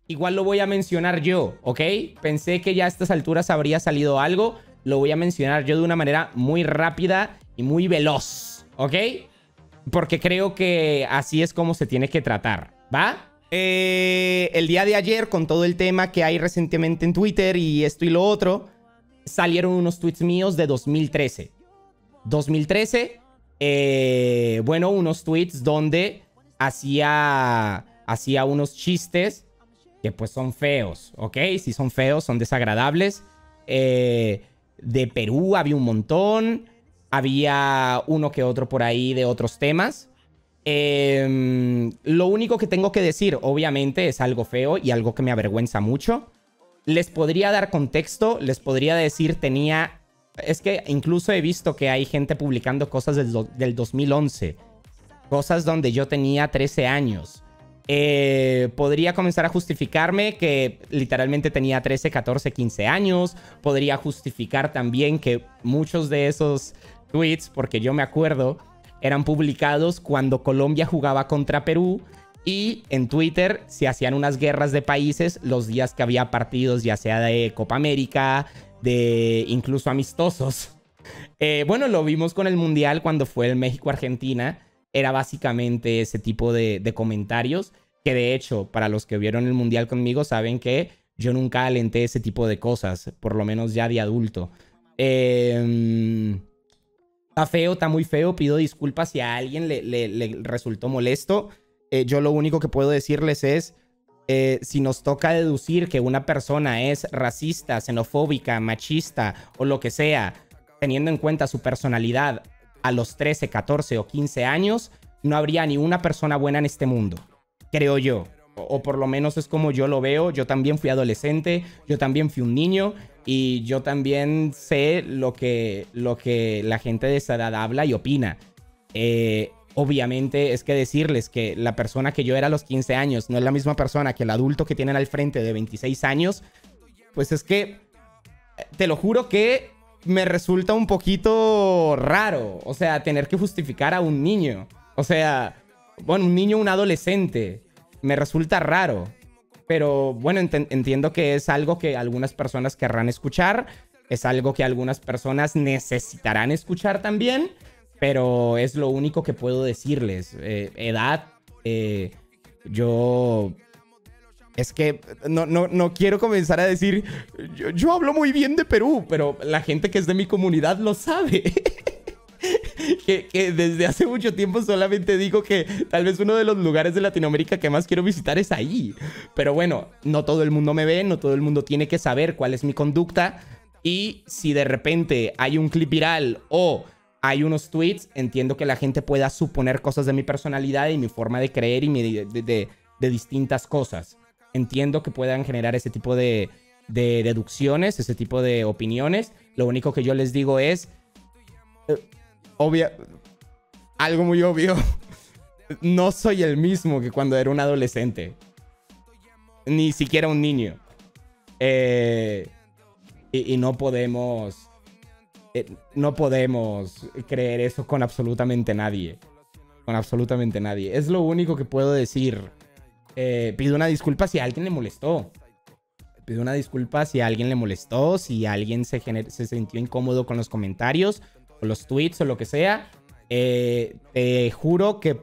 igual lo voy a mencionar yo, ¿ok? Pensé que ya a estas alturas habría salido algo. Lo voy a mencionar yo de una manera muy rápida y muy veloz, ¿ok? Porque creo que así es como se tiene que tratar, ¿va? El día de ayer, con todo el tema que hay recientemente en Twitter y esto y lo otro, salieron unos tweets míos de 2013. 2013, bueno, unos tweets donde hacía unos chistes que pues son feos, ¿ok? Si son feos, son desagradables. De Perú había un montón. Había uno que otro por ahí de otros temas. Lo único que tengo que decir, obviamente, es algo feo y algo que me avergüenza mucho. Les podría dar contexto, les podría decir tenía... Es que incluso he visto que hay gente publicando cosas del 2011. Cosas donde yo tenía 13 años. Podría comenzar a justificarme que literalmente tenía 13, 14, 15 años. Podría justificar también que muchos de esos tweets, porque yo me acuerdo, eran publicados cuando Colombia jugaba contra Perú. Y en Twitter se hacían unas guerras de países los días que había partidos, ya sea de Copa América, de incluso amistosos. Bueno, lo vimos con el Mundial cuando fue el México-Argentina. Era básicamente ese tipo de comentarios. Que de hecho, para los que vieron el Mundial conmigo, saben que yo nunca alenté ese tipo de cosas. Por lo menos ya de adulto. Está feo, está muy feo. Pido disculpas si a alguien le resultó molesto. Yo lo único que puedo decirles es... si nos toca deducir que una persona es racista, xenofóbica, machista o lo que sea, teniendo en cuenta su personalidad a los 13, 14 o 15 años, no habría ni una persona buena en este mundo, creo yo. O por lo menos es como yo lo veo. Yo también fui adolescente, yo también fui un niño y yo también sé lo que la gente de esa edad habla y opina. Obviamente es que decirles que la persona que yo era a los 15 años no es la misma persona que el adulto que tienen al frente de 26 años, pues es que te lo juro que me resulta un poquito raro. O sea, tener que justificar a un niño. O sea, bueno, un niño, un adolescente. Me resulta raro. Pero bueno, entiendo que es algo que algunas personas querrán escuchar. Es algo que algunas personas necesitarán escuchar también. Pero es lo único que puedo decirles. Edad, yo... Es que no quiero comenzar a decir... Yo hablo muy bien de Perú, pero la gente que es de mi comunidad lo sabe. que desde hace mucho tiempo solamente digo que tal vez uno de los lugares de Latinoamérica que más quiero visitar es ahí. Pero bueno, no todo el mundo me ve, no todo el mundo tiene que saber cuál es mi conducta. Y si de repente hay un clip viral o... hay unos tweets, entiendo que la gente pueda suponer cosas de mi personalidad y mi forma de creer y de distintas cosas. Entiendo que puedan generar ese tipo de deducciones, ese tipo de opiniones. Lo único que yo les digo es... algo muy obvio. No soy el mismo que cuando era un adolescente. Ni siquiera un niño. Y no podemos... no podemos creer eso con absolutamente nadie. Con absolutamente nadie. Es lo único que puedo decir. Pido una disculpa si a alguien le molestó. Pido una disculpa si a alguien le molestó. Si alguien se sintió incómodo con los comentarios. O los tweets o lo que sea. Te juro que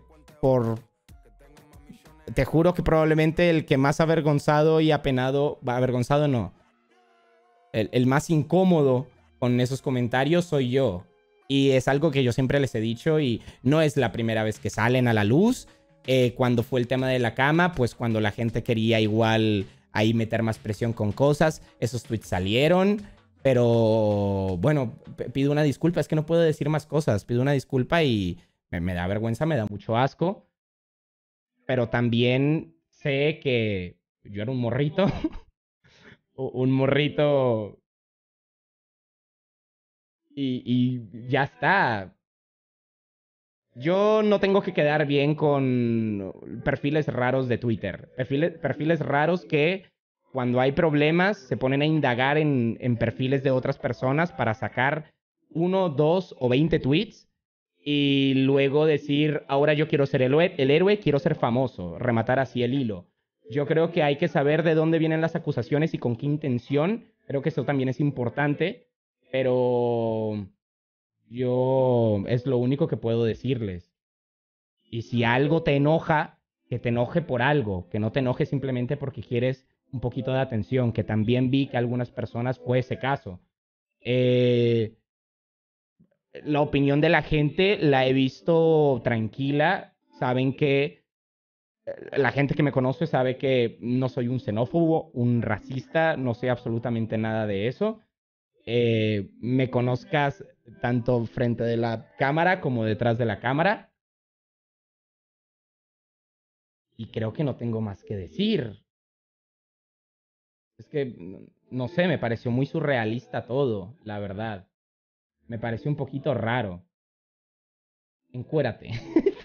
Te juro que probablemente el que más avergonzado y apenado... Avergonzado no. El más incómodo con esos comentarios soy yo. Y es algo que yo siempre les he dicho y no es la primera vez que salen a la luz. Cuando fue el tema de la cama, pues cuando la gente quería igual ahí meter más presión con cosas, esos tweets salieron. Pero bueno, pido una disculpa, es que no puedo decir más cosas. Pido una disculpa y me da vergüenza, me da mucho asco. Pero también sé que yo era un morrito. Un morrito... y ya está. Yo no tengo que quedar bien con perfiles raros de Twitter. Perfiles raros que cuando hay problemas se ponen a indagar en perfiles de otras personas para sacar 1, 2 o 20 tweets y luego decir, ahora yo quiero ser el héroe, quiero ser famoso, rematar así el hilo. Yo creo que hay que saber de dónde vienen las acusaciones y con qué intención. Creo que eso también es importante, pero yo es lo único que puedo decirles. Y si algo te enoja, que te enoje por algo, que no te enoje simplemente porque quieres un poquito de atención, que también vi que algunas personas fue ese caso. Eh, la opinión de la gente la he visto tranquila. Saben que la gente que me conoce sabe que no soy un xenófobo, un racista, no sé absolutamente nada de eso. Me conozcas tanto frente de la cámara como detrás de la cámara. Y creo que no tengo más que decir. Es que, no sé, me pareció muy surrealista todo, la verdad. Me pareció un poquito raro. Encuérate.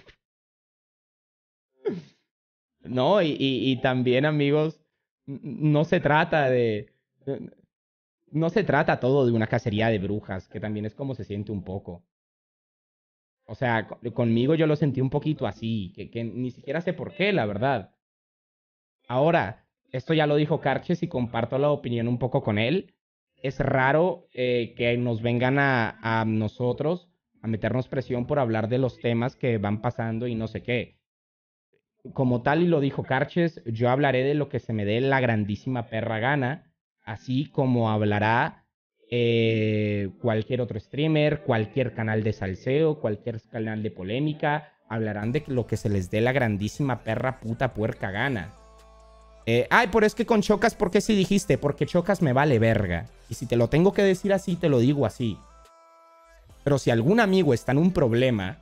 No, y también, amigos, no se trata de... No se trata todo de una cacería de brujas, que también es como se siente un poco. O sea, conmigo yo lo sentí un poquito así, que ni siquiera sé por qué, la verdad. Ahora, esto ya lo dijo Carches y comparto la opinión un poco con él. Es raro que nos vengan a nosotros a meternos presión por hablar de los temas que van pasando y no sé qué. Como tal, y lo dijo Carches, yo hablaré de lo que se me dé la grandísima perra gana, así como hablará cualquier otro streamer, cualquier canal de salseo, cualquier canal de polémica, hablarán de lo que se les dé la grandísima perra puta puerca gana. Ay, pero es que con Chocas, ¿por qué sí dijiste? Porque Chocas me vale verga. Y si te lo tengo que decir así, te lo digo así. Pero si algún amigo está en un problema,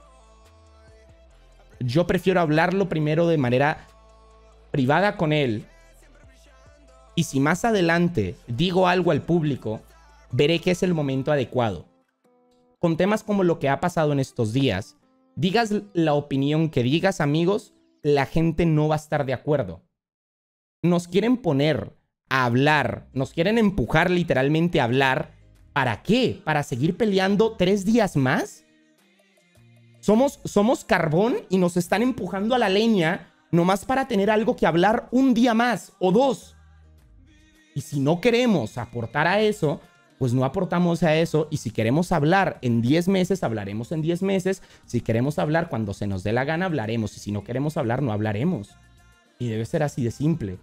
yo prefiero hablarlo primero de manera privada con él. Y si más adelante digo algo al público, veré que es el momento adecuado. Con temas como lo que ha pasado en estos días, digas la opinión que digas, amigos, la gente no va a estar de acuerdo. Nos quieren poner a hablar, nos quieren empujar literalmente a hablar. ¿Para qué? ¿Para seguir peleando 3 días más? Somos carbón y nos están empujando a la leña nomás para tener algo que hablar un día más o 2. Y si no queremos aportar a eso, pues no aportamos a eso. Y si queremos hablar en 10 meses, hablaremos en 10 meses. Si queremos hablar cuando se nos dé la gana, hablaremos. Y si no queremos hablar, no hablaremos. Y debe ser así de simple.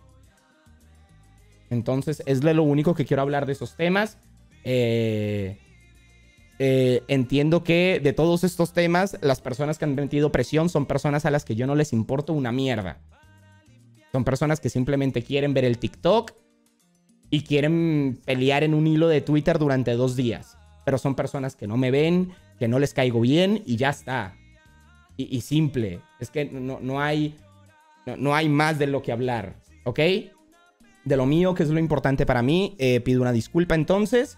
Entonces, es de lo único que quiero hablar de esos temas. Entiendo que de todos estos temas, las personas que han metido presión son personas a las que yo no les importo una mierda. Son personas que simplemente quieren ver el TikTok y quieren pelear en un hilo de Twitter durante 2 días. Pero son personas que no me ven, que no les caigo bien y ya está. Y simple. Es que no hay más de lo que hablar. ¿Ok? De lo mío, que es lo importante para mí, pido una disculpa entonces.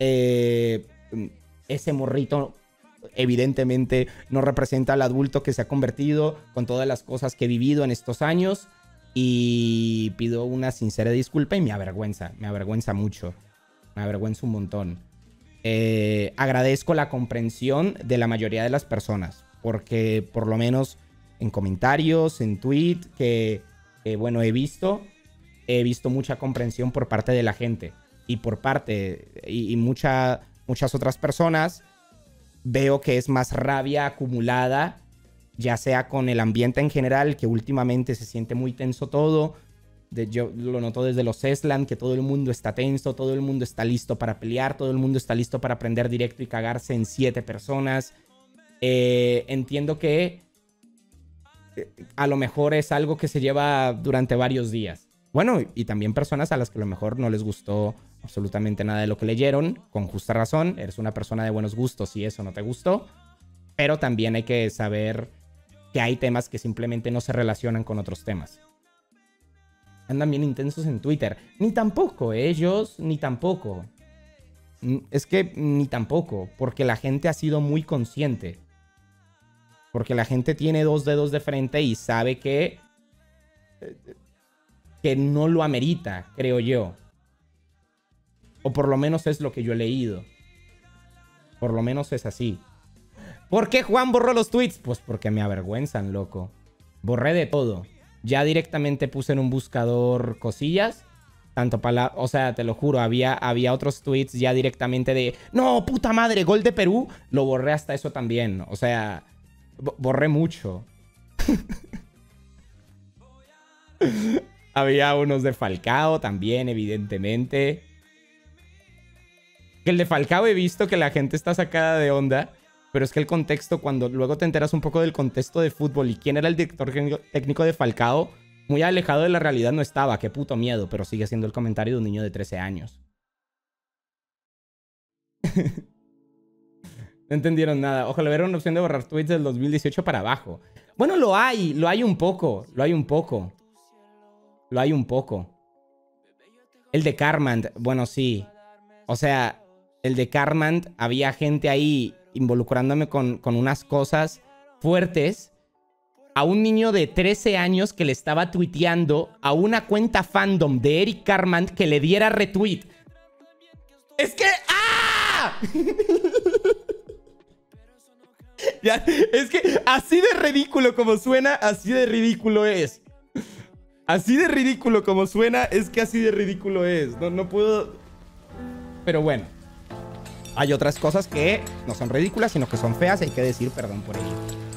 Ese morrito evidentemente no representa al adulto que se ha convertido con todas las cosas que he vivido en estos años. Y pido una sincera disculpa y me avergüenza mucho. Me avergüenza un montón. Agradezco la comprensión de la mayoría de las personas. Porque por lo menos en comentarios, en tweet, bueno, he visto mucha comprensión por parte de la gente. Y por parte, y muchas otras personas, veo que es más rabia acumulada, ya sea con el ambiente en general, que últimamente se siente muy tenso todo. Yo lo noto desde los Eslan, que todo el mundo está tenso, todo el mundo está listo para pelear, todo el mundo está listo para prender directo y cagarse en 7 personas. Entiendo que a lo mejor es algo que se lleva durante varios días. Bueno, y también personas a las que a lo mejor no les gustó absolutamente nada de lo que leyeron, con justa razón. Eres una persona de buenos gustos y eso no te gustó. Pero también hay que saber que hay temas que simplemente no se relacionan con otros temas. Andan bien intensos en Twitter. Ni tampoco, ellos, ni tampoco. Es que ni tampoco, porque la gente ha sido muy consciente. Porque la gente tiene 2 dedos de frente y sabe que no lo amerita, creo yo. O por lo menos es lo que yo he leído. Por lo menos es así. ¿Por qué Juan borró los tweets? Pues porque me avergüenzan, loco. Borré de todo. Ya directamente puse en un buscador cosillas. Tanto para o sea, te lo juro, había otros tweets ya directamente de no, puta madre, gol de Perú. Lo borré hasta eso también. O sea, borré mucho. Había unos de Falcao también, evidentemente. El de Falcao he visto que la gente está sacada de onda. Pero es que el contexto, cuando luego te enteras un poco del contexto de fútbol y quién era el director técnico de Falcao, muy alejado de la realidad no estaba. Qué puto miedo, pero sigue siendo el comentario de un niño de 13 años. No entendieron nada. Ojalá hubiera una opción de borrar tweets del 2018 para abajo. Bueno, lo hay un poco. Lo hay un poco. El de Carmand, bueno, sí. O sea, el de Carmand, había gente ahí involucrándome con unas cosas fuertes. A un niño de 13 años que le estaba tuiteando a una cuenta fandom de Eric Carmand que le diera retweet. Es que... ¡ah! Ya, es que así de ridículo como suena, así de ridículo es. Así de ridículo como suena, es que así de ridículo es. No puedo... Pero bueno. Hay otras cosas que no son ridículas, sino que son feas y hay que decir perdón por ello.